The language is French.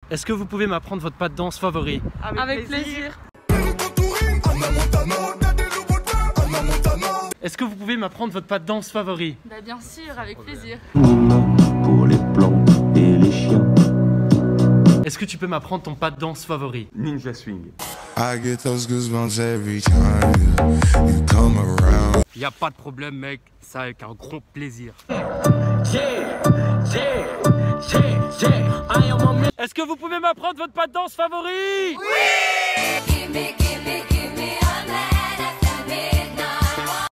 Est-ce que vous pouvez m'apprendre votre pas de danse favori? Avec plaisir. Est-ce que vous pouvez m'apprendre votre pas de danse favori? Bah bien sûr, avec plaisir. Pour les plans et les chiens. Est-ce que tu peux m'apprendre ton pas de danse favori? Ninja Swing. I get those goosebumps every time you come around. Y a pas de problème mec, ça avec un grand plaisir. Est-ce que vous pouvez m'apprendre votre pas de danse favori? Oui!